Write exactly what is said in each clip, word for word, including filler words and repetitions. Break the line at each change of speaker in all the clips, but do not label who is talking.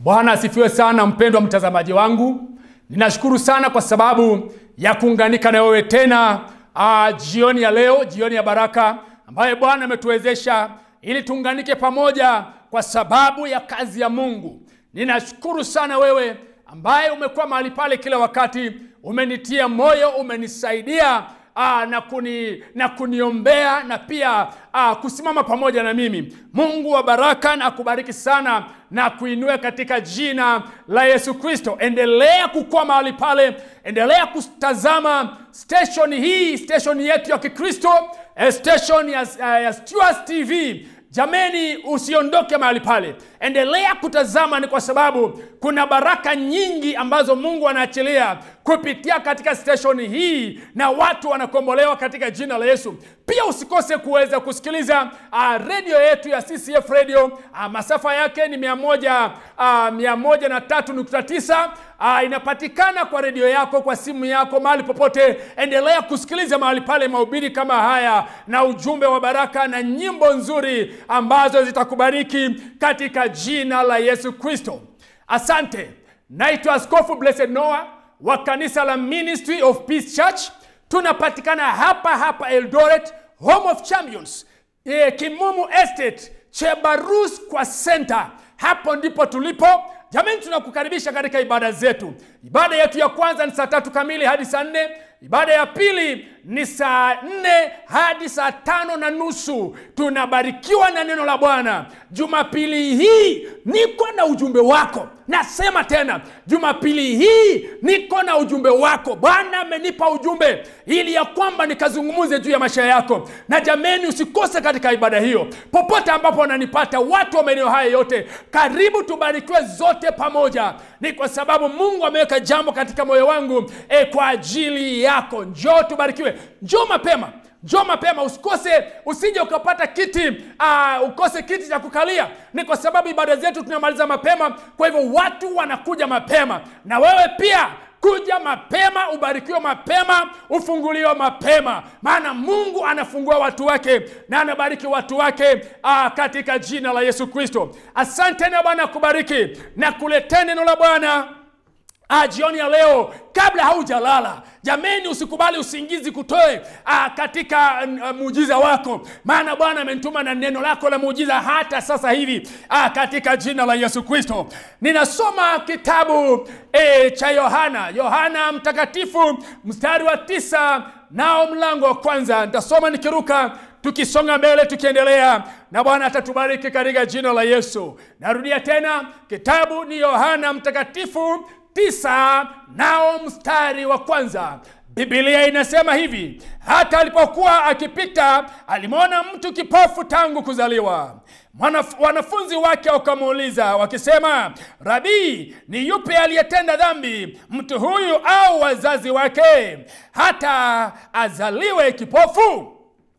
Bwana asifiwe sana mpendwa mtazamaji wangu. Ninashukuru sana kwa sababu ya kuunganika na wewe tena uh, jioni ya leo, jioni ya baraka ambaye Bwana ametuwezesha ili tuunganike pamoja kwa sababu ya kazi ya Mungu. Ninashukuru sana wewe ambaye umekuwa mahali pale kila wakati, umenitia moyo, umenisaidia Aa, na, kuni, na kuniombea na pia aa, kusimama pamoja na mimi. Mungu wa baraka na akubariki sana na kuinua katika jina la Yesu Kristo. Endelea kukua mahali pale, endelea kutazama station hii, station yetu ya Kikristo, station ya, ya Stewards T V. Jameni, usiondoke mahali pale. Endelea kutazama, ni kwa sababu kuna baraka nyingi ambazo Mungu anaachilia kupitia katika station hii na watu wanakombolewa katika jina la Yesu. Pia usikose kuweza kusikiliza uh, radio yetu ya C C F Radio. Uh, masafa yake ni mia moja, uh, mia moja na tatu nukta tisa. Uh, inapatikana kwa radio yako, kwa simu yako, mahali popote. Endelea kusikiliza mahali pale mahubiri kama haya na ujumbe wa baraka na nyimbo nzuri ambazo zitakubariki katika jina la Yesu Kristo. Asante. Naitwa Askofu Blessed Noah wa kanisa la Ministry of Peace Church. Tunapatikana hapa hapa Eldoret, Home of Champions, e, Kimumu Estate, Chebarus kwa Center. Hapo ndipo tulipo. Jamani, tunakukaribisha katika ibada zetu. Ibada yetu ya kwanza ni saa tatu kamili hadi saa nne. Ibada ya pili ni saa nne hadi saa tano na nusu. Tunabarikiwa na neno la Bwana. Jumapili hii niko na ujumbe wako. Nasema tena, Jumapili hii niko na ujumbe wako. Bwana amenipa ujumbe ili ya kwamba nikazungumuze juu ya maisha yako. Na jameni, usikose katika ibada hiyo. Popote ambapo unanipata, watu wa maeneo haya yote, karibu tubarikiwe zote pamoja. Ni kwa sababu Mungu ameweka jambo katika moyo wangu e, kwa ajili yako. Njoo tubarikiwe. Njoo mapema. Njoo mapema, usikose, usije ukapata kiti, uh, ukose kiti cha kukalia. Ni kwa sababu ibada zetu tunamaliza mapema, kwa hivyo watu wanakuja mapema. Na wewe pia kuja mapema, ubarikiwe mapema, ufunguliwe mapema. Maana Mungu anafungua watu wake na anabariki watu wake uh, katika jina la Yesu Kristo. Asante na Bwana kubariki na kuletea neno la Bwana Ah, jioni ya leo kabla haujalala. Jameni, usikubali usingizi kutoe ah, katika uh, muujiza wako. Maana Bwana amenituma na neno lako la muujiza hata sasa hivi ah, katika jina la Yesu Kristo. Ninasoma kitabu eh, cha Yohana, Yohana mtakatifu mstari wa tisa nao mlango wa kwanza. Nitasoma nikiruka, tukisonga mbele tukiendelea, na Bwana atatubariki katika jina la Yesu. Narudia tena, kitabu ni Yohana mtakatifu tisa nao mstari wa kwanza. Biblia inasema hivi: hata alipokuwa akipita alimwona mtu kipofu tangu kuzaliwa. Manaf, wanafunzi wake wakamuuliza wakisema, Rabi, ni yupi aliyetenda dhambi, mtu huyu au wazazi wake, hata azaliwe kipofu?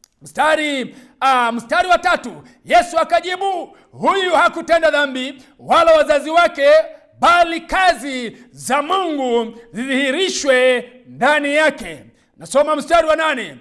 Mstari uh, mstari wa tatu, Yesu akajibu, huyu hakutenda dhambi wala wazazi wake, bali kazi za Mungu zidhihirishwe ndani yake. Nasoma mstari wa nane,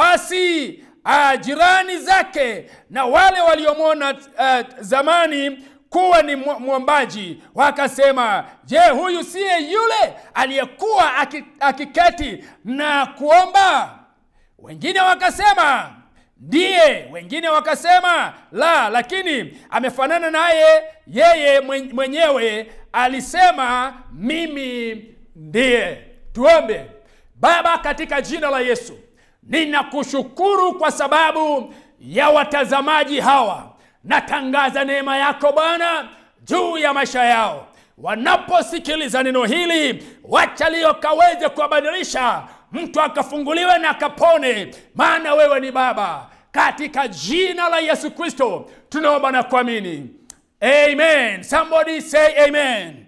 basi uh, jirani zake na wale waliomwona uh, zamani kuwa ni mwombaji wakasema, je, huyu siye yule aliyekuwa akiketi na kuomba? Wengine wakasema ndiye, wengine wakasema la, lakini amefanana naye. Yeye mwenyewe alisema, mimi ndiye. Tuombe. Baba, katika jina la Yesu, ninakushukuru kwa sababu ya watazamaji hawa. Natangaza neema yako Bwana juu ya maisha yao. Wanaposikiliza neno hili, wacha leo kaweze kuwabadilisha, mtu akafunguliwe na akapone, maana wewe ni Baba. Katika jina la Yesu Kristo tunaomba na kuamini. Amen. Somebody say amen.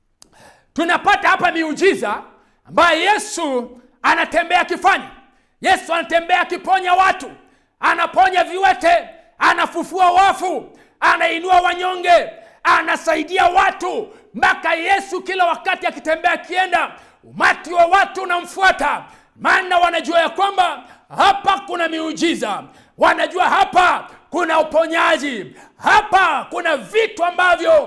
Tunapata hapa miujiza ambaye Yesu anatembea kifanya. Yesu anatembea kiponya watu, anaponya viwete, anafufua wafu, anainua wanyonge, anasaidia watu. Mpaka Yesu kila wakati akitembea kienda, umati wa watu unamfuata, maana wanajua ya kwamba hapa kuna miujiza. Wanajua hapa kuna uponyaji. Hapa kuna vitu ambavyo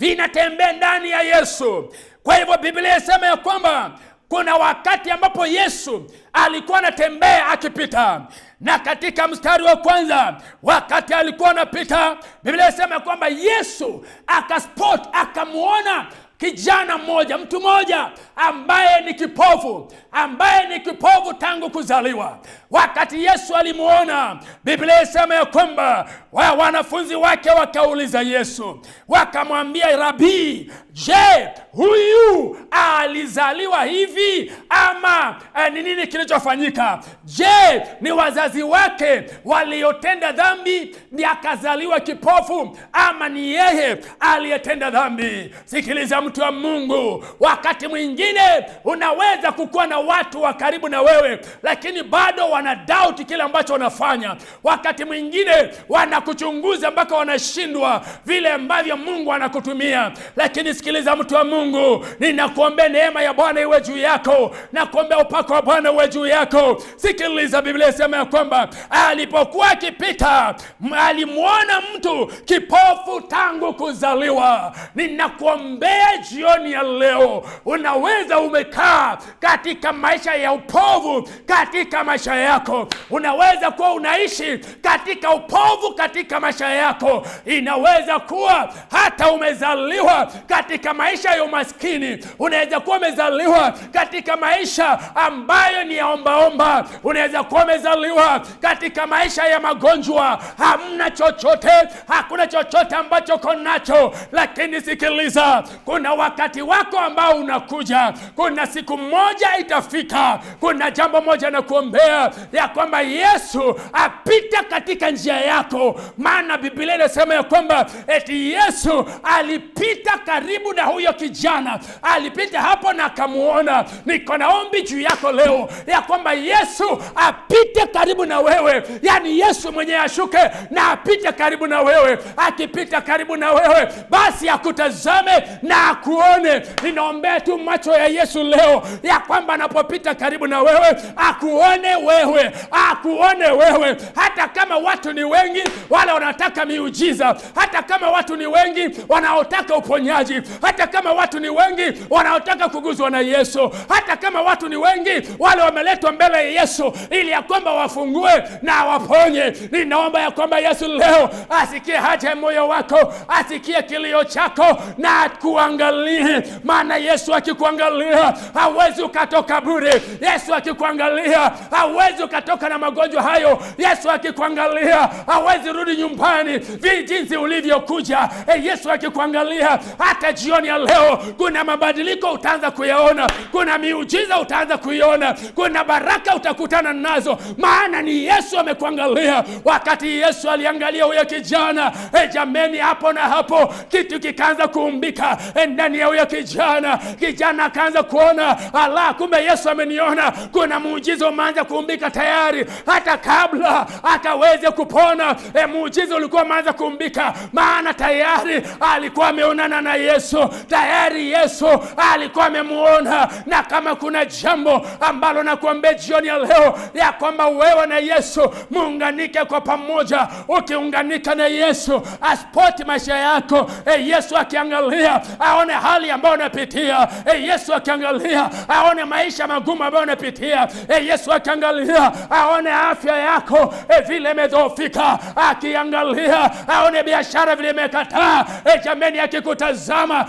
vinatembea ndani ya Yesu. Kwa hivyo Biblia inasema ya kwamba kuna wakati ambapo Yesu alikuwa anatembea akipita. Na katika mstari wa kwanza, wakati alikuwa anapita, Biblia inasema kwamba Yesu akaspot, akamuona kijana mmoja, mtu mmoja ambaye ni kipofu, ambaye ni kipofu tangu kuzaliwa. Wakati Yesu alimuona, Biblia inasema ya kwamba wa wanafunzi wake wakauliza Yesu, wakamwambia, Rabi, je, huyu alizaliwa hivi ama eh, ni nini kilichofanyika? Je, ni wazazi wake waliotenda dhambi ni akazaliwa kipofu, ama ni yeye aliyetenda dhambi? Sikiliza mtu wa Mungu, wakati mwingine unaweza kukuwa na watu wa karibu na wewe, lakini bado wana doubt kile ambacho wanafanya. Wakati mwingine wanakuchunguza mpaka wanashindwa vile ambavyo Mungu anakutumia. Lakini sikiliza mtu wa Mungu, ninakuombea neema ya Bwana iwe juu yako, na kuombea upako wa Bwana uwe juu yako. Sikiliza, Biblia inasema ya kwamba alipokuwa akipita alimuona mtu kipofu tangu kuzaliwa. Ninakuombea jioni ya leo, unaweza umekaa katika maisha ya upovu katika maisha yako. Unaweza kuwa unaishi katika upovu katika maisha yako. Inaweza kuwa hata umezaliwa katika maisha ya umaskini. Unaweza kuwa umezaliwa katika maisha ambayo ni ya ombaomba. Unaweza kuwa umezaliwa katika maisha ya magonjwa. Hamna chochote, hakuna chochote ambacho konacho. Lakini sikiliza, kuna wakati wako ambao unakuja. Kuna siku moja itafika. Kuna jambo moja na kuombea, ya kwamba Yesu apita katika njia yako. Maana Biblia inasema ya kwamba eti Yesu alipita karibu na huyo kijana. Alipita hapo na akamuona. Niko na ombi juu yako leo, ya kwamba Yesu apite karibu na wewe. Yani Yesu mwenyewe ashuke na apite karibu na wewe. Akipita karibu na wewe, basi akutazame na akuone. Ninaombea tu macho ya Yesu leo, ya kwamba anapopita karibu na wewe, akuone wewe, akuone wewe. Hata kama watu ni wengi wale wanataka miujiza, hata kama watu ni wengi wanaotaka uponyaji, hata kama watu ni wengi wanaotaka kuguzwa na Yesu, hata kama watu ni wengi wale wameletwa mbele ya Yesu ili ya kwamba wafungue na waponye, ninaomba ya kwamba Yesu leo asikie haja ya moyo wako, asikie kilio chako na kuangalie. Maana Yesu akikuangalia hawezi ukatoka bure. Yesu akikuangalia hawezi ukatoka na magonjwa hayo. Yesu akikuangalia hawezi rudi nyumbani jinsi ulivyokuja. E, Yesu akikuangalia hata jioni ya leo kuna mabadiliko utaanza kuyaona. Kuna miujiza utaanza kuiona. Kuna baraka utakutana nazo. Maana ni Yesu amekuangalia. Wakati Yesu aliangalia huyo kijana, e, jameni, hapo na hapo kitu kikaanza kuumbika e, ndani ya huyo kijana. Kijana akaanza kuona, ala, kumbe Yesu ameniona. Kuna muujiza umeanza kuumbika tayari. Hata kabla akaweze kupona, e, muujiza ulikuwa umeanza kuumbika. Maana tayari alikuwa ameonana na Yesu. Tayari Yesu alikuwa amemuona. Na kama kuna jambo ambalo nakuambia jioni ya leo, ya kwamba wewe na Yesu muunganike kwa pamoja. Ukiunganika na Yesu, aspoti maisha yako. E, Yesu akiangalia aone hali ambayo unapitia. E, Yesu akiangalia aone maisha magumu ambayo unapitia. E, Yesu akiangalia aone afya yako e, vile imedhoofika. Akiangalia aone biashara vile imekataa. E, jameni, akikutazama,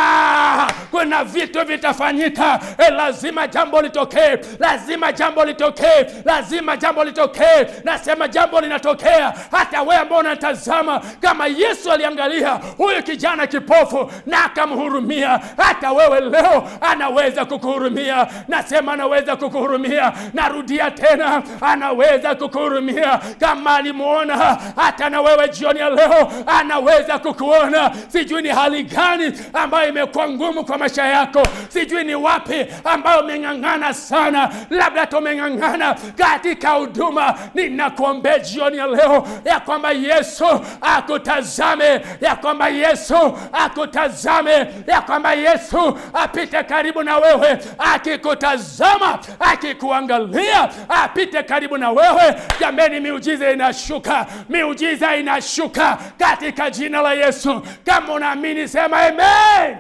ah, kuna vitu vitafanyika. E, lazima jambo litokee. Lazima jambo litokee. Lazima jambo litokee. Nasema jambo linatokea. Hata wewe ambao unatazama, kama Yesu aliangalia huyu kijana kipofu na akamhurumia, hata wewe leo anaweza kukuhurumia. Nasema anaweza kukuhurumia. Narudia tena, anaweza kukuhurumia. Kama alimuona, hata na wewe jioni ya leo anaweza kukuona. Sijui ni hali gani ambayo imekuwa ngumu kwa maisha yako. Sijui ni wapi ambayo umeng'ang'ana sana. Labda tumeng'ang'ana katika huduma. Ninakuombea jioni ya leo ya kwamba Yesu akutazame, ya kwamba Yesu akutazame ya kwamba Yesu apite karibu na wewe, akikutazama, akikuangalia, apite karibu na wewe. Jameni, miujiza inashuka, miujiza inashuka katika jina la Yesu. Kama unaamini sema amen.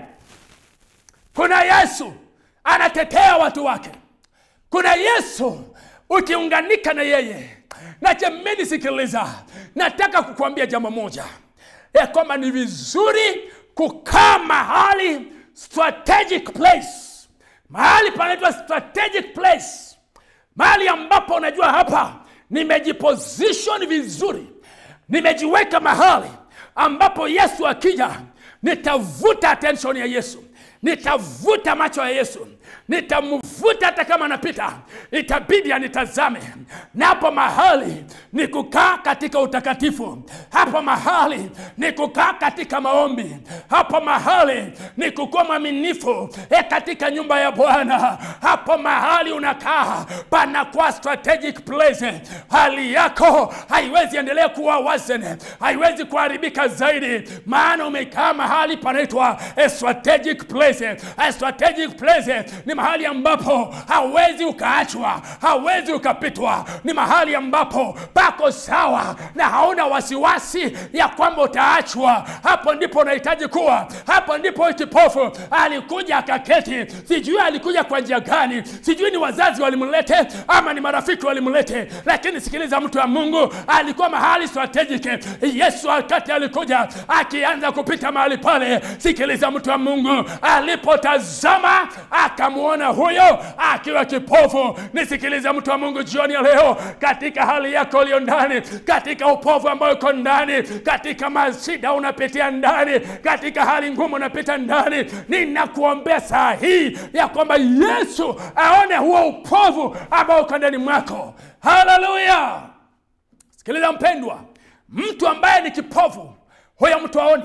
Kuna Yesu anatetea watu wake. Kuna Yesu ukiunganika na yeye. Na jameni, sikiliza, nataka kukuambia jambo moja, ya kwamba ni vizuri kukaa mahali strategic place. Mahali panaitwa strategic place. Mahali ambapo unajua hapa nimejiposition vizuri. Nimejiweka mahali ambapo Yesu akija nitavuta attention ya Yesu. Nitavuta macho ya Yesu. Nitamvuta hata kama anapita, itabidi anitazame. Na hapo mahali ni kukaa katika utakatifu. Hapo mahali ni kukaa katika maombi. Hapo mahali ni kukuwa mwaminifu e katika nyumba ya Bwana. Hapo mahali unakaa panakuwa strategic place. Hali yako haiwezi endelea kuwa wazen, haiwezi kuharibika zaidi, maana umekaa mahali panaitwa a strategic place. A strategic place ni mahali ambapo hauwezi ukaachwa, hauwezi ukapitwa. Ni mahali ambapo pako sawa na hauna wasiwasi ya kwamba utaachwa. Hapo ndipo unahitaji kuwa. Hapo ndipo kipofu alikuja akaketi. Sijui alikuja kwa njia gani, sijui ni wazazi walimlete ama ni marafiki walimlete, lakini sikiliza mtu wa Mungu, alikuwa mahali strategic. Yesu wakati alikuja akianza kupita mahali pale, sikiliza mtu wa Mungu, alipotazama akamuona huyo akiwa kipofu. Nisikilize mtu wa Mungu jioni ya leo, katika hali yako ulio ndani, katika upofu ambao uko ndani, katika mashida unapitia ndani, katika hali ngumu unapita ndani, ninakuombea saa hii ya kwamba Yesu aone huo upofu ambao uko ndani mwako. Haleluya! Sikiliza mpendwa, mtu ambaye ni kipofu, huyo mtu aoni.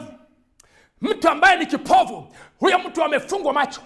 Mtu ambaye ni kipofu, huyo mtu amefungwa macho.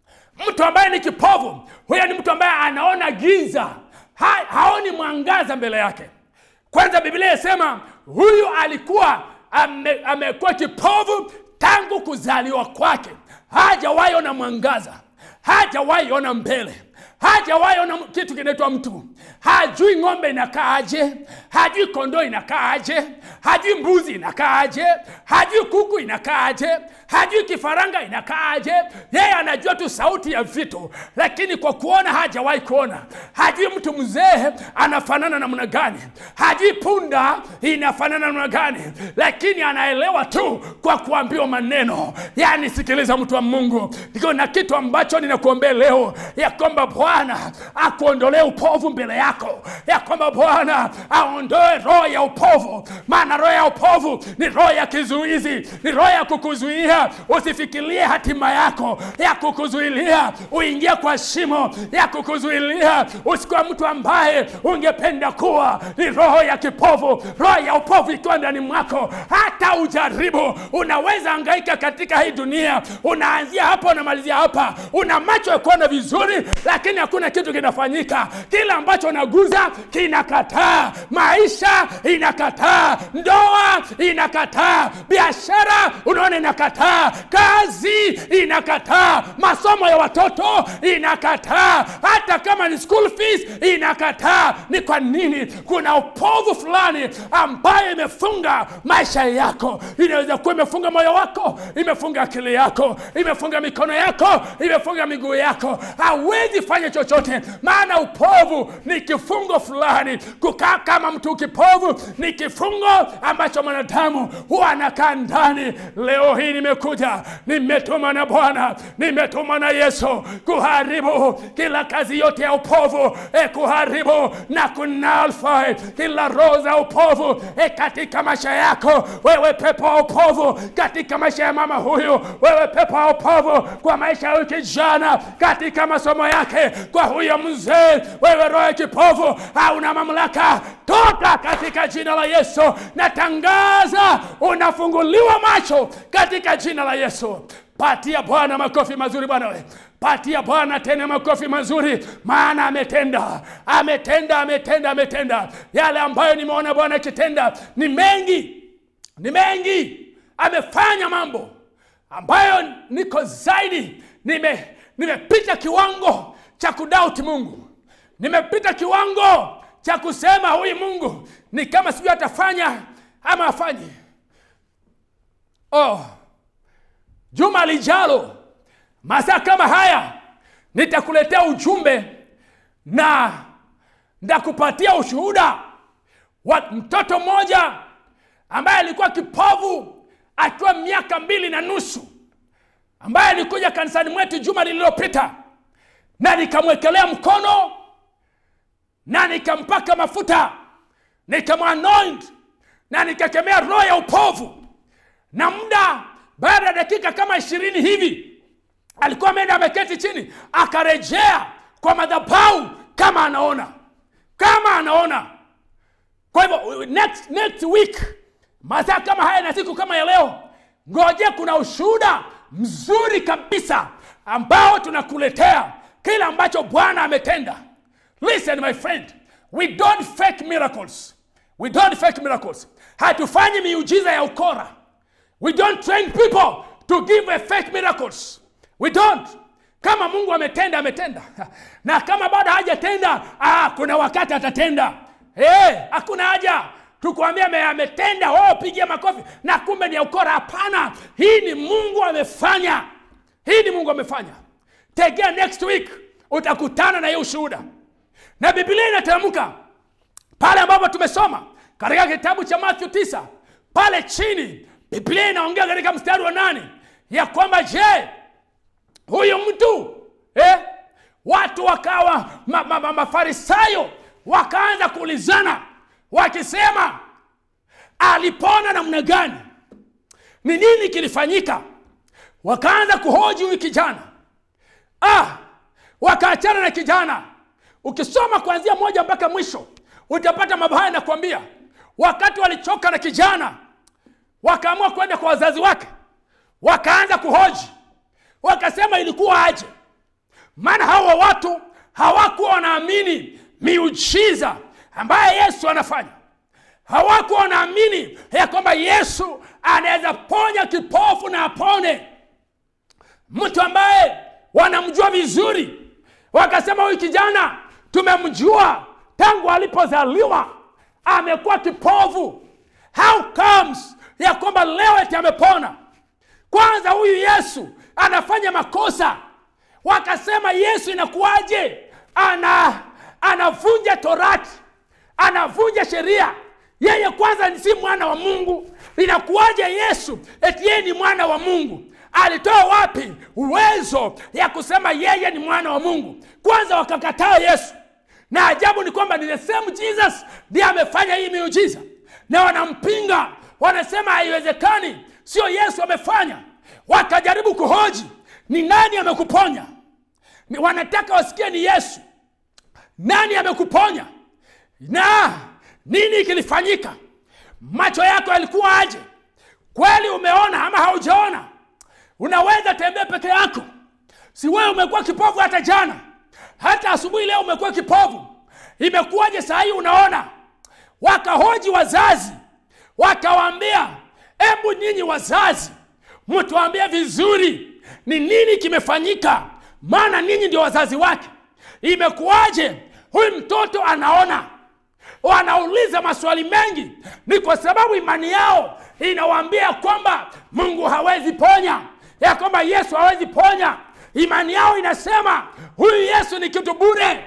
Mtu ambaye ni kipofu, huyo ni mtu ambaye anaona giza, ha, haoni mwangaza mbele yake. Kwanza Biblia inasema huyu alikuwa ame, amekuwa kipofu tangu kuzaliwa kwake. Hajawahi ona mwangaza, hajawahi ona mbele, hajawahi ona kitu kinaitwa mtu. Hajui ng'ombe inakaaje, hajui kondoo inakaaje, hajui mbuzi inakaaje, hajui kuku inakaaje, hajui kifaranga inakaaje. Yeye anajua tu sauti ya vitu, lakini kwa kuona hajawahi kuona. Hajui mtu mzee anafanana namna gani, hajui punda inafanana namna gani, lakini anaelewa tu kwa kuambiwa maneno. Yani sikiliza mtu wa Mungu, niko na kitu ambacho ninakuombea leo, ya kwamba Bwana akuondolee upofu mbele yako, ya kwamba Bwana aondoe roho ya upofu. Maana roho ya upofu ni roho ya kizuizi, ni roho ya kukuzuia usifikirie hatima yako, ya kukuzuilia uingie kwa shimo, ya kukuzuilia usikuwa mtu ambaye ungependa kuwa. Ni roho ya kipofu. Roho ya upofu ikiwa ndani mwako, hata ujaribu, unaweza hangaika katika hii dunia, unaanzia hapa unamalizia hapa, una macho ya kuona vizuri, lakini hakuna kitu kinafanyika. Kila ambacho unaguza kinakataa. Maisha inakataa, ndoa inakataa, biashara unaona inakataa, kazi inakataa, masomo ya watoto inakataa, hata kama ni school fees inakataa. Ni kwa nini? Kuna upofu fulani ambayo imefunga maisha yako. Inaweza kuwa imefunga moyo wako, imefunga akili yako, imefunga mikono yako, imefunga miguu yako. Hawezi fanya chochote, maana upofu ni kifungo fulani. Kukaa kama mtu kipofu ni kifungo ambacho mwanadamu huwa anakaa ndani. Leo hii nimekuja, nimetuma na Bwana, nimetuma na Yesu kuharibu kila kazi yote ya upofu, e kuharibu na kunalfy kila roho za upofu e katika maisha yako. Wewe pepo wa upofu katika maisha ya mama huyu, wewe pepo wa upofu kwa maisha ya kijana, katika masomo yake, kwa huyo mzee, wewe roho ya kipofu hauna mamlaka. Toka katika jina la Yesu. Natangaza unafunguliwa macho katika jina la Yesu. Patia Bwana makofi mazuri bwana we. Patia Bwana tena makofi mazuri, maana ametenda. Ametenda, ametenda, ametenda. Yale ambayo nimeona Bwana akitenda ni mengi. Ni mengi. Amefanya mambo. ambayo niko zaidi, nime nimepita kiwango cha kudoubt Mungu. Nimepita kiwango cha kusema huyu Mungu ni kama sijui atafanya ama afanye. Oh, juma lijalo masaa kama haya nitakuletea ujumbe na ndakupatia ushuhuda wa mtoto mmoja ambaye alikuwa kipofu akiwa miaka mbili na nusu, ambaye alikuja kanisani mwetu juma lililopita, na nikamwekelea mkono na nikampaka mafuta, nikamanoint na nikakemea roho ya upofu. Na muda baada ya dakika kama ishirini hivi alikuwa ameenda ameketi chini, akarejea kwa madhabahu kama anaona, kama anaona. Kwa hivyo next next week masaa kama haya na siku kama ya leo, ngoje kuna ushuhuda mzuri kabisa ambao tunakuletea kila ambacho Bwana ametenda. Listen my friend, we don't fake miracles. We don't fake miracles. Hatufanyi miujiza ya ukora. We don't train people to give a fake miracles. We don't. Kama Mungu ametenda, ametenda. Na kama bado hajatenda, ah, kuna wakati atatenda. Eh, hey, hakuna haja tukuambia ametenda, oh pigia makofi na kumbe ni ya ukora. Hapana, hii ni Mungu amefanya. Hii ni Mungu amefanya. Tegea next week utakutana na hiyo ushuhuda. Na Biblia inatamka pale ambapo tumesoma katika kitabu cha Matthew tisa, pale chini Biblia inaongea katika mstari wa nane ya kwamba je, huyu mtu eh watu wakawa ma, ma, ma, mafarisayo wakaanza kuulizana wakisema alipona namna gani? Ni nini kilifanyika? Wakaanza kuhoji huyu kijana. Ah, wakaachana na kijana. Ukisoma kuanzia moja mpaka mwisho utapata mambo haya. Nakwambia wakati walichoka na kijana, wakaamua kwenda kwa wazazi wake, wakaanza kuhoji, wakasema ilikuwa aje? Maana hawa watu hawakuwa wanaamini miujiza ambaye Yesu anafanya. Hawakuwa wanaamini ya kwamba Yesu anaweza ponya kipofu na apone. Mtu ambaye wanamjua vizuri, wakasema huyu kijana tumemjua tangu alipozaliwa amekuwa kipofu. How comes ya kwamba leo eti amepona? Kwanza huyu Yesu anafanya makosa. Wakasema Yesu inakuaje ana anavunja torati, anavunja sheria? Yeye kwanza si mwana wa Mungu. Inakuaje Yesu eti yeye ni mwana wa Mungu? Alitoa wapi uwezo ya kusema yeye ni mwana wa Mungu? Kwanza wakakataa Yesu. Na ajabu ni kwamba ni the same Jesus ndiye amefanya hii miujiza, na wanampinga, wanasema haiwezekani, sio Yesu amefanya. Wakajaribu kuhoji, ni nani amekuponya? Ni wanataka wasikie ni Yesu. Nani amekuponya? Na nini kilifanyika? Macho yako yalikuwa aje? Kweli umeona ama haujaona? Unaweza tembea peke yako. Si wewe umekuwa kipofu hata jana, hata asubuhi leo umekuwa kipofu. Imekuwaje saa hii unaona? Wakahoji wazazi, wakawaambia, hebu nyinyi wazazi mtuambie vizuri ni nini kimefanyika, maana ninyi ndio wazazi wake. Imekuwaje huyu mtoto anaona? Wanauliza maswali mengi. Ni kwa sababu imani yao inawaambia kwamba Mungu hawezi ponya, ya kwamba Yesu hawezi ponya. Imani yao inasema huyu Yesu ni kitu bure.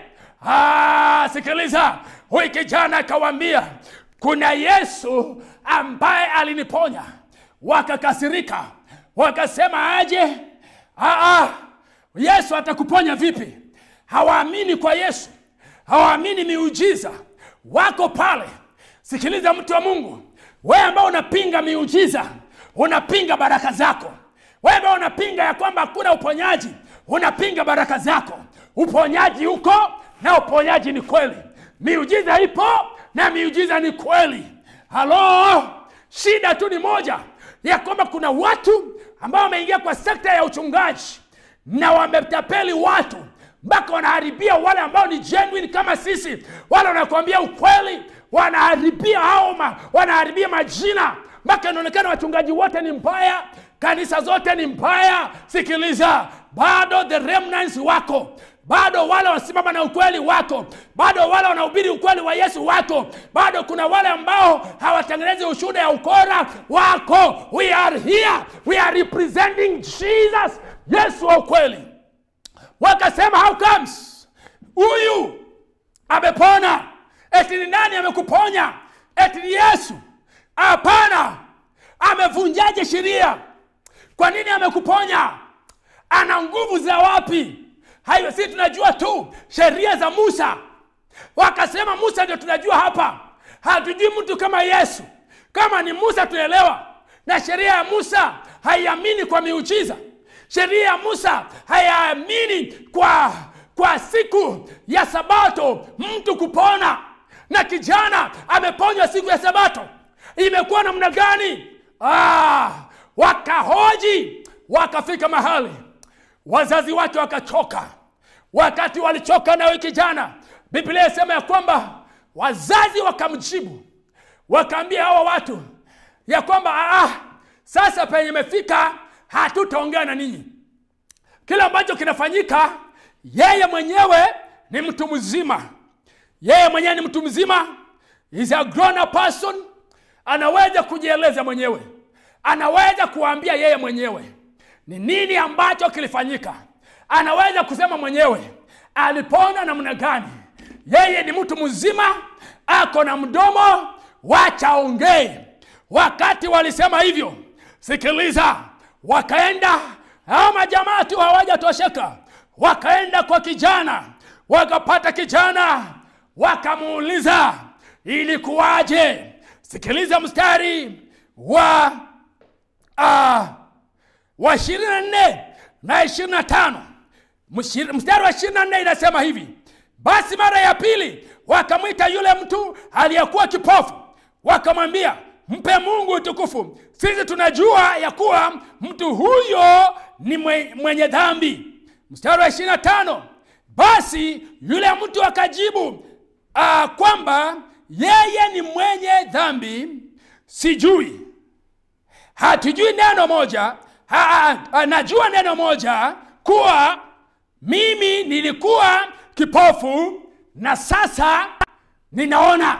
Ah, sikiliza, huyu kijana akawaambia kuna Yesu ambaye aliniponya. Wakakasirika, wakasema aje? Ah, ah, Yesu atakuponya vipi? Hawaamini kwa Yesu, hawaamini miujiza. Wako pale. Sikiliza mtu wa Mungu, wewe ambao unapinga miujiza, unapinga baraka zako. Wewe ambao unapinga ya kwamba hakuna uponyaji, unapinga baraka zako. Uponyaji uko na uponyaji ni kweli. Miujiza ipo na miujiza ni kweli. Halo, shida tu ni moja, ya kwamba kuna watu ambao wameingia kwa sekta ya uchungaji na wametapeli watu mpaka wanaharibia wale ambao ni genuine kama sisi. Wale wanakuambia ukweli, wanaharibia hao, wanaharibia majina mpaka inaonekana wachungaji wote ni mbaya. kanisa zote ni mbaya. Sikiliza, bado the remnants wako, bado wale wanasimama na ukweli wako, bado wale wanahubiri ukweli wa Yesu wako, bado kuna wale ambao hawatengenezi ushuhuda ya ukora wako. We are here, we are representing Jesus, Yesu wa ukweli. Wakasema, how comes huyu amepona? Eti ni nani amekuponya? Eti ni Yesu? Hapana. Amevunjaje sheria? Kwa nini amekuponya? Ana nguvu za wapi? Hayo sisi tunajua tu sheria za Musa. Wakasema Musa ndio tunajua hapa. Hatujui mtu kama Yesu. Kama ni Musa tuelewa. Na sheria ya Musa haiamini kwa miujiza. Sheria ya Musa haiamini kwa kwa siku ya Sabato mtu kupona. Na kijana ameponywa siku ya Sabato. Imekuwa namna gani? Ah, wakahoji, wakafika mahali wazazi wake wakachoka. Wakati walichoka na huyu kijana, Biblia inasema ya kwamba wazazi wakamjibu, wakaambia hawa watu ya kwamba ah, sasa penye imefika hatutaongea na ninyi. Kila ambacho kinafanyika, yeye mwenyewe ni mtu mzima. Yeye mwenyewe ni mtu mzima. Is a grown up person. Anaweza kujieleza mwenyewe. Anaweza kuambia yeye mwenyewe ni nini ambacho kilifanyika. Anaweza kusema mwenyewe alipona namna gani. Yeye ni mtu mzima, ako na mdomo, wacha ongee. Wakati walisema hivyo, sikiliza, wakaenda, hao majamaa tu hawajatosheka. Wakaenda kwa kijana, wakapata kijana, wakamuuliza ilikuwaje. Sikiliza mstari wa uh, wa ishirini na nne na ishirini na tano. Mstari wa ishirini na nne inasema hivi: basi mara ya pili wakamwita yule mtu aliyekuwa kipofu, wakamwambia, mpe Mungu utukufu, sisi tunajua ya kuwa mtu huyo ni mwenye dhambi. Mstari wa ishirini na tano, basi yule mtu akajibu uh, kwamba yeye ni mwenye dhambi sijui. Hatujui neno moja, ha, ha, najua neno moja, kuwa mimi nilikuwa kipofu na sasa ninaona.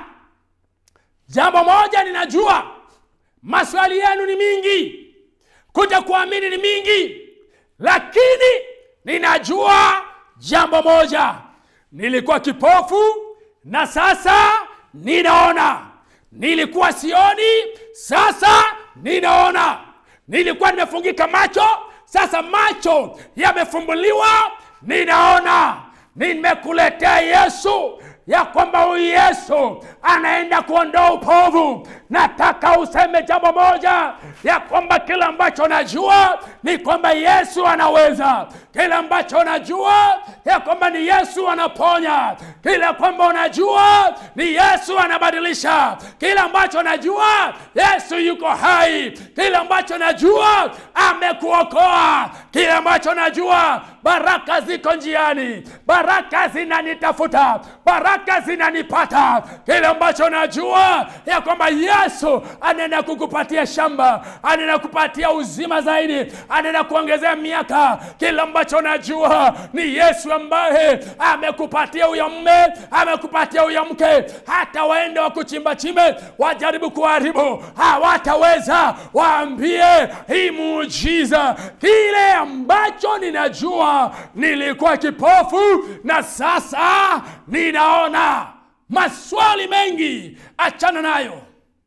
Jambo moja ninajua, maswali yenu ni mingi, kuja kuamini ni mingi, lakini ninajua jambo moja, nilikuwa kipofu na sasa ninaona. Nilikuwa sioni, sasa ninaona. Nilikuwa nimefungika macho, sasa macho yamefumbuliwa, ninaona. Nimekuletea Yesu, ya kwamba huyu Yesu anaenda kuondoa upovu. Nataka useme jambo moja, ya kwamba kila ambacho najua ni kwamba Yesu anaweza. Kila ambacho najua ya kwamba ni Yesu anaponya. Kila kwamba unajua ni Yesu anabadilisha. Kila ambacho najua Yesu yuko hai. Kila ambacho najua amekuokoa. Kila ambacho najua baraka ziko njiani. Baraka zinanitafuta. Baraka zinanipata. Kila ambacho najua ya kwamba Yesu anaenda kukupatia shamba, anaenda kupatia uzima zaidi, anaenda kuongezea miaka. Kila ambacho najua ni Yesu ambaye amekupatia huyo mume, amekupatia huyo mke. Hata waende wa kuchimba chimbe, wajaribu kuharibu, hawataweza. Waambie hii muujiza. Kile ambacho ninajua, nilikuwa kipofu na sasa ninaona. Maswali mengi, achana nayo.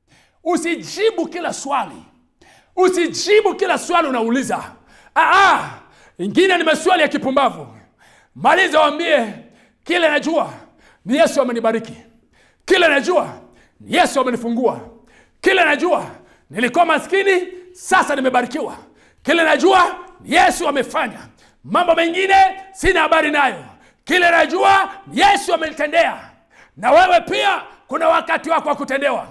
Usijibu kila swali. Usijibu kila swali unauliza. Ah, ingine ni maswali ya kipumbavu. Maliza waambie, kile najua ni Yesu amenibariki. Kile najua ni Yesu amenifungua. Kile najua nilikuwa maskini, sasa nimebarikiwa. Kile najua ni Yesu amefanya. Mambo mengine sina habari nayo. Kile najua ni Yesu amenitendea. Na wewe pia kuna wakati wako wa kutendewa.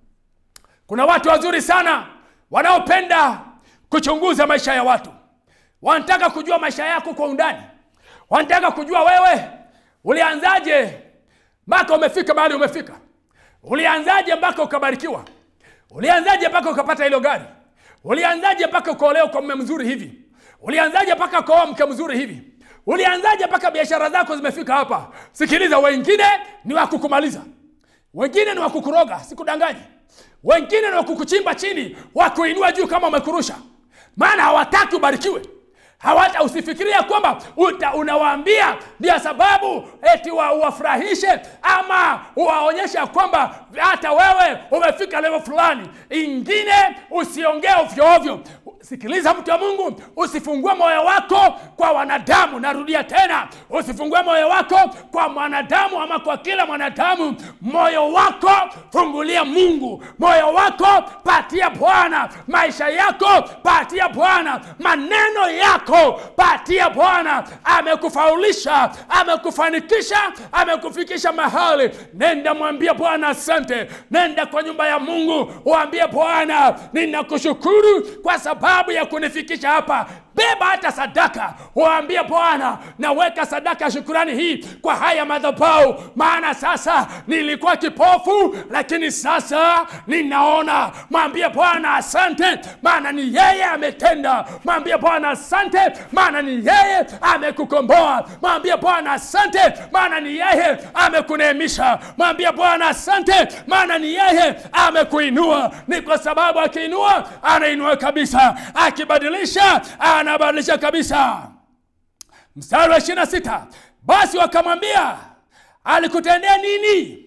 Kuna watu wazuri sana wanaopenda kuchunguza maisha ya watu. Wanataka kujua maisha yako kwa undani. Wanataka kujua wewe ulianzaje mpaka umefika mahali umefika. Ulianzaje mpaka ukabarikiwa. Ulianzaje mpaka ukapata hilo gari. Ulianzaje mpaka kuolewa kwa mume mzuri hivi? Ulianzaje mpaka kuoa mke mzuri hivi? Ulianzaje mpaka biashara zako zimefika hapa? Sikiliza, wengine ni wa kukumaliza. Wengine ni wa kukuroga, sikudanganyi. Wengine ni wa kukuchimba chini, wa kuinua juu kama umekurusha. Maana hawataki ubarikiwe. Hawata usifikiria kwamba unawaambia ndio sababu eti wa uwafurahishe ama uwaonyesha kwamba hata wewe umefika level fulani. Ingine usiongee ovyo ovyo. Sikiliza mtu wa Mungu, usifungue moyo wako kwa wanadamu. Narudia tena, usifungue moyo wako kwa mwanadamu ama kwa kila mwanadamu. Moyo wako fungulia Mungu. Moyo wako patia Bwana. Maisha yako patia Bwana. Maneno yako patia Bwana. Amekufaulisha, amekufanikisha, amekufikisha mahali. Nenda mwambie Bwana asante. Nenda kwa nyumba ya Mungu, waambie Bwana, ninakushukuru kwa sababu ya kunifikisha hapa. Beba hata sadaka, waambie Bwana, naweka sadaka ya shukrani hii kwa haya madhabahu, maana sasa nilikuwa kipofu lakini sasa ninaona. Mwambie Bwana asante, maana ni yeye ametenda. Mwambie Bwana asante, maana ni yeye amekukomboa. Mwambie Bwana asante, maana ni yeye amekuneemisha. Mwambie Bwana asante, maana ni yeye amekuinua. Ni kwa sababu akiinua anainua kabisa, akibadilisha anabadilisha kabisa. Mstari wa ishirini na sita, basi wakamwambia, alikutendea nini?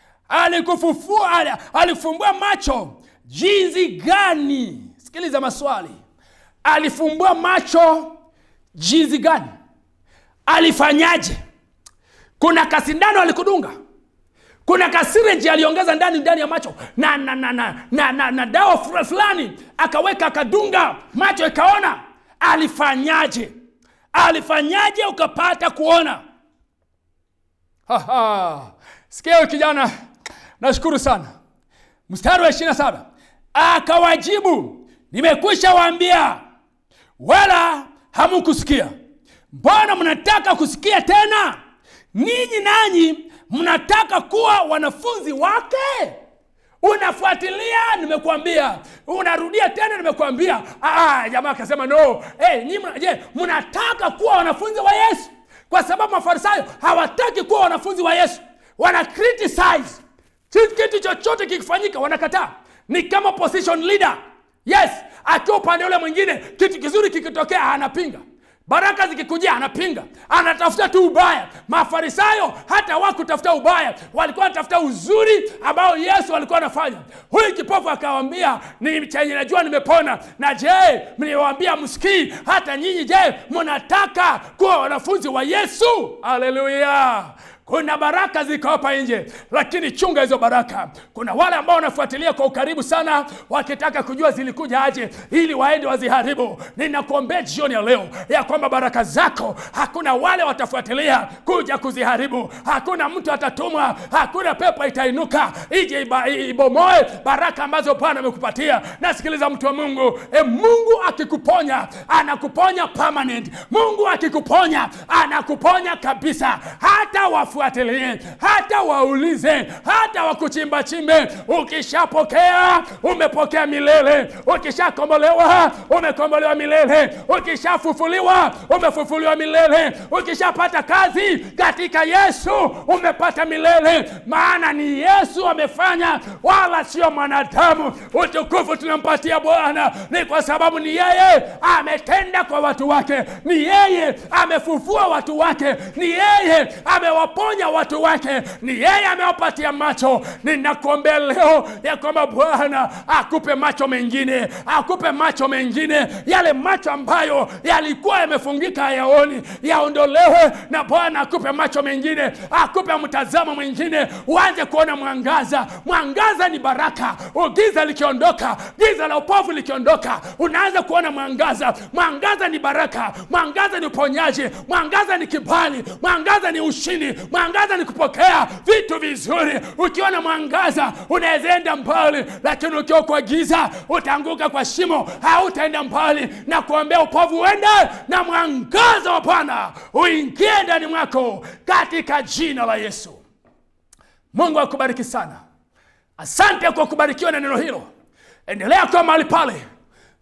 Alikufufua, alifumbua macho jinsi gani? Sikiliza maswali. Alifumbua macho jinsi gani? Alifanyaje? Kuna kasindano alikudunga? Kuna kasireji aliongeza ndani ndani ya macho na na na na na, na, na dawa fulani akaweka akadunga macho ikaona? Alifanyaje? Alifanyaje ukapata kuona? Haha. Sikia kijana, nashukuru sana. Mstari wa ishirini na saba, akawajibu, nimekwisha waambia wala hamukusikia. Mbona mnataka kusikia tena? Ninyi nanyi mnataka kuwa wanafunzi wake? Unafuatilia, nimekuambia. Unarudia tena, nimekuambia. Ah, jamaa akasema no. Eh, nyinyi je, mnataka kuwa wanafunzi wa Yesu? Kwa sababu Mafarisayo hawataki kuwa wanafunzi wa Yesu. Wana criticize. Kitu chochote kikifanyika wanakataa. Ni kama position leader. Yes, akiwa upande ule mwingine kitu kizuri kikitokea anapinga. Baraka zikikujia anapinga. Anatafuta tu ubaya. Mafarisayo hata wakutafuta ubaya, walikuwa wanatafuta uzuri ambao Yesu alikuwa anafanya. Huyu kipofu akawaambia, ni chenye najua nimepona. Na je, mliwaambia msikii? Hata nyinyi je, mnataka kuwa wanafunzi wa Yesu? Haleluya. Kuna baraka ziko hapa nje, lakini chunga hizo baraka. Kuna wale ambao wanafuatilia kwa ukaribu sana, wakitaka kujua zilikuja aje ili waende waziharibu. Ninakuombea jioni ya leo ya kwamba baraka zako hakuna wale watafuatilia kuja kuziharibu. Hakuna mtu atatumwa, hakuna pepo itainuka ije ibomoe baraka ambazo Bwana amekupatia. Nasikiliza mtu wa Mungu, e, Mungu akikuponya anakuponya permanent. Mungu akikuponya anakuponya kabisa. Hata wafu Fuatilie, hata waulize, hata wakuchimba chimbe. Ukishapokea, umepokea milele. Ukishakombolewa, umekombolewa milele. Ukishafufuliwa, umefufuliwa milele. Ukishapata kazi katika Yesu, umepata milele. Maana ni Yesu amefanya, wala sio mwanadamu. Utukufu tunampatia Bwana ni kwa sababu ni yeye ametenda kwa watu wake. Ni yeye amefufua watu wake. Ni yeye amewaponya watu wake. Ni yeye amewapatia macho. Ninakuombea leo ya kwamba Bwana akupe macho mengine, akupe macho mengine. Yale macho ambayo yalikuwa yamefungika hayaoni, yaondolewe na Bwana akupe macho mengine, akupe mtazamo mwingine, uanze kuona mwangaza. Mwangaza ni baraka. Giza likiondoka, giza la upofu likiondoka, unaanza kuona mwangaza. Mwangaza ni baraka. Mwangaza ni uponyaji. Mwangaza ni kibali. Mwangaza ni ushindi. Mwangaza ni kupokea vitu vizuri. Ukiona mwangaza unaweza enda mbali, lakini ukiwa kwa giza utaanguka kwa shimo, hautaenda mbali. Na kuombea upofu uende na mwangaza wa Bwana uingie ndani mwako katika jina la Yesu. Mungu akubariki sana. Asante kwa kubarikiwa na neno hilo. Endelea kwa mahali pale.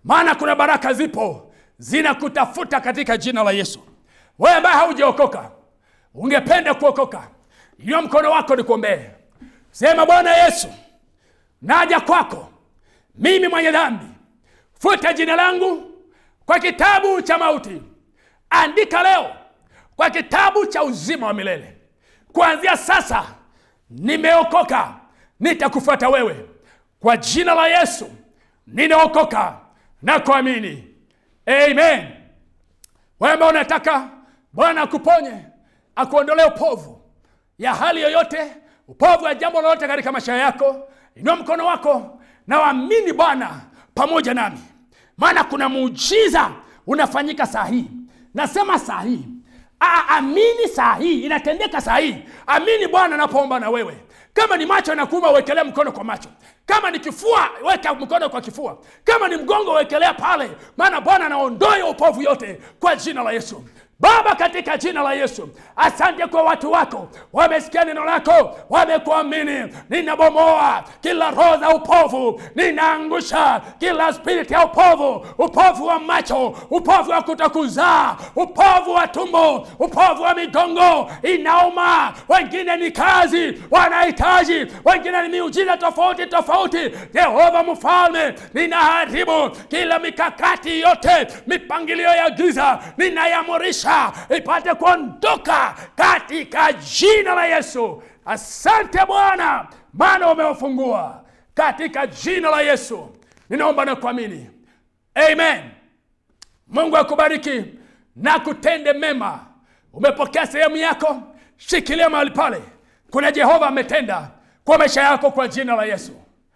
maana kuna baraka zipo zinakutafuta katika jina la Yesu. Wewe ambaye haujaokoka, ungependa kuokoka, inua mkono wako nikuombee. Sema, Bwana Yesu, naja kwako, mimi mwenye dhambi. Futa jina langu kwa kitabu cha mauti, andika leo kwa kitabu cha uzima wa milele. Kuanzia sasa nimeokoka, nitakufuata wewe. Kwa jina la Yesu ninaokoka na kuamini. Amen. Wewe unataka Bwana akuponye, akuondolee upovu ya hali yoyote, upovu wa jambo lolote katika maisha yako, inua mkono wako na waamini Bwana pamoja nami. Maana kuna muujiza unafanyika saa hii. Nasema saa hii. Amini saa hii, inatendeka saa hii. Amini Bwana anapoomba na wewe. Kama ni macho yanakuuma, wekelea mkono kwa macho. Kama ni kifua, weka mkono kwa kifua. Kama ni mgongo, wekelea pale. Maana Bwana anaondoa upovu yote kwa jina la Yesu. Baba, katika jina la Yesu, asante kwa watu wako. Wamesikia neno lako, wamekuamini. Ninabomoa kila roho za upovu, ninaangusha kila spirit ya upovu, upovu wa macho, upovu wa kutokuzaa, upovu wa tumbo, upovu wa migongo inauma. Wengine ni kazi wanahitaji, wengine ni miujiza tofauti tofauti. Jehova Mfalme, ninaharibu kila mikakati yote, mipangilio ya giza, ninayaamrisha ipate kuondoka katika jina la Yesu. Asante Bwana, maana umewafungua katika jina la Yesu. Ninaomba na kuamini. Amen. Mungu akubariki na kutende mema. Umepokea sehemu yako, shikilia mahali pale. Kuna Jehova ametenda kwa maisha yako kwa jina la Yesu.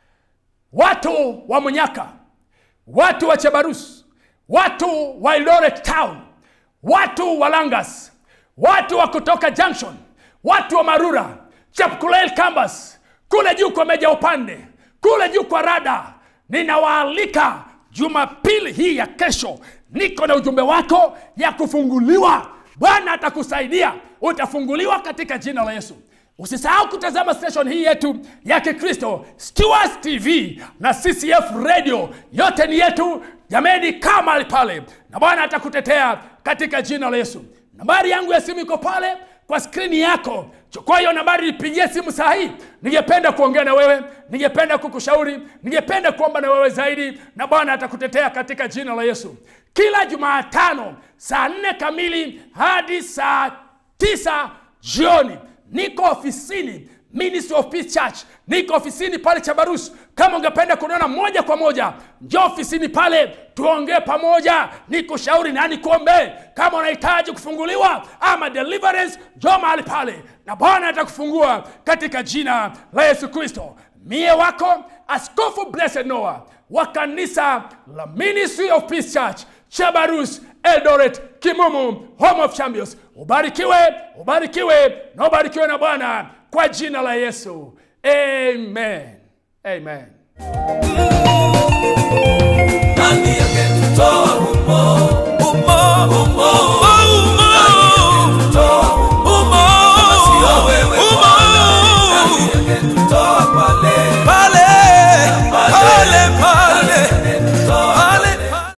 Watu wa Munyaka, watu wa Chebarus, watu wa Eldoret Town, watu wa Langas, watu wa kutoka Junction, watu wa Marura, Chapkulel Campus, kule juu kwa Meja Upande, kule juu kwa Rada, ninawaalika Jumapili hii ya kesho. Niko na ujumbe wako ya kufunguliwa. Bwana atakusaidia, utafunguliwa katika jina la Yesu. Usisahau kutazama station hii yetu ya Kikristo, Stewards T V na C C F Radio. Yote ni yetu. Jameni, kama pale, na Bwana atakutetea katika jina la Yesu. Nambari yangu ya simu iko pale kwa skrini yako. Chukua hiyo nambari, nipigie simu saa hii. Ningependa kuongea na wewe, ningependa kukushauri, ningependa kuomba na wewe zaidi, na Bwana atakutetea katika jina la Yesu. Kila Jumatano saa nne kamili hadi saa tisa jioni niko ofisini Ministry of Peace Church. Niko ofisini pale Chabarus. Kama ungependa kuniona moja kwa moja, njoo ofisini pale tuongee pamoja, nikushauri na nikuombe. Kama unahitaji kufunguliwa ama deliverance, njoo mahali pale na Bwana atakufungua katika jina la Yesu Kristo. Mie wako Askofu Blessed Noah wa kanisa la Ministry of Peace Church, Chabarus, Eldoret, Kimumu, Home of Champions. Ubarikiwe, ubarikiwe na ubarikiwe na Bwana kwa jina la Yesu. Amen. Amen.